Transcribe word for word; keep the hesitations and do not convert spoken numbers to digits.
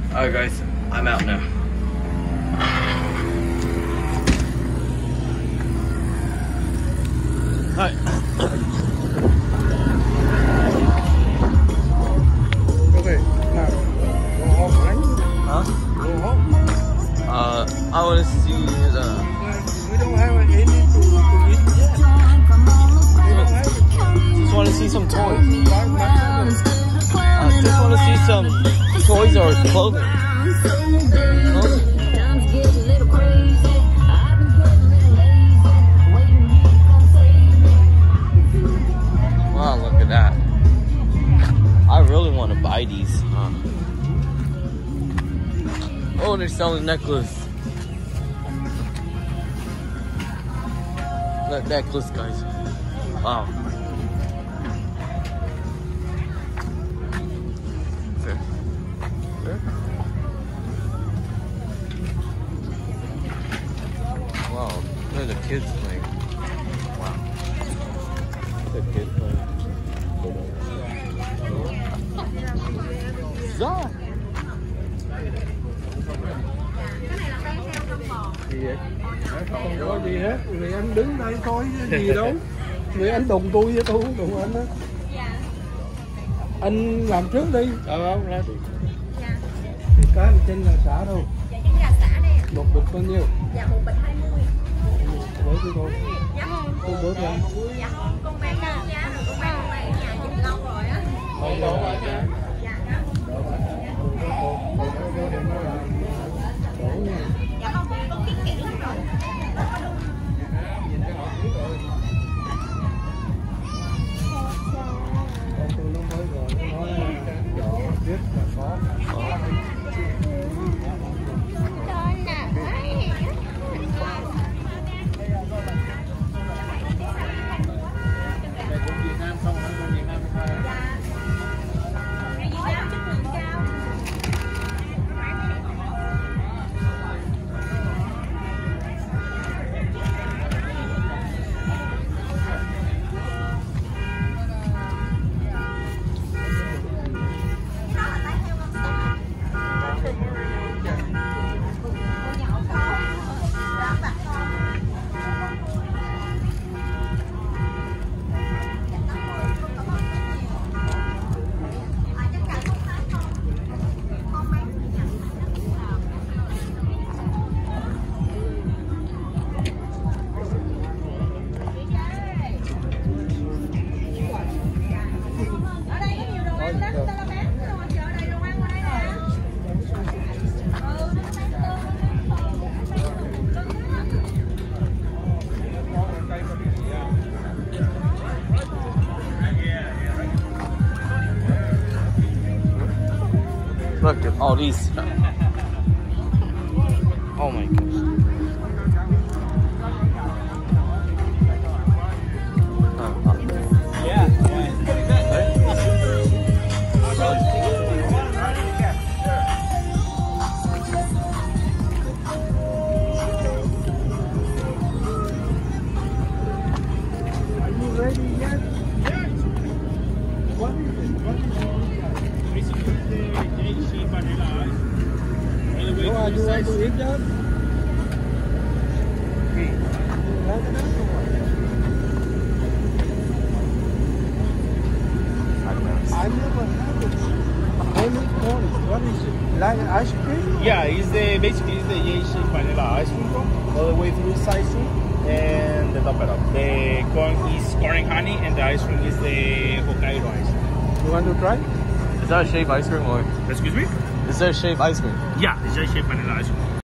Alright guys, I'm out now. Alright. Okay, now go home, right? Huh? Go home. Uh, I want to see the... We don't have any to, to eat yet. We don't have it. Just want to see some toys. Why not? I just want to see some toys or clothing. Clothing. Wow, look at that. I really want to buy these. Huh? Oh, they're selling necklace. That necklace, guys. Wow. Fair. Fair. Wow. Look at the kids playing. Wow. Look at the kids playing. Zah. Gì vậy? Không có gì hết. Vì anh đứng đây thôi chứ gì đâu. Vì anh đụng tôi với tôi không đụng anh á. Anh làm trước đi. Ờ không ra đi. Dạ. Cái hành trên là xả đâu. Dạ chính là xả đây. Một bịch bao nhiêu? Dạ một bịch hai mươi. Bữa tôi thôi. Dạ. Tôi bữa tôi ăn. Dạ. Con bán giá rồi con bán hôm nay ở nhà chừng lâu rồi á. Không đổ quá chứ. Dạ. Đổ nha. Dạ không, con biết kỹ lắm rồi. Con tôi nó mới rồi, nó nói vỏ biết là khó. Look at all these. Oh my gosh. Yeah. Are you ready yet? What is it? What is it? No, I do want to eat that. I never had it. Only corn. What is it? Like ice cream? Yeah, it's the basically it's the Yei-shaped vanilla ice cream cone, all the way through sliced and the top it up. The corn is corn and honey, and the ice cream is the Hokkaido ice cream. You want to try? Is that a shaved ice cream or? Excuse me? Is there shaved ice cream? Yeah, it's Yei-shaped vanilla ice cream.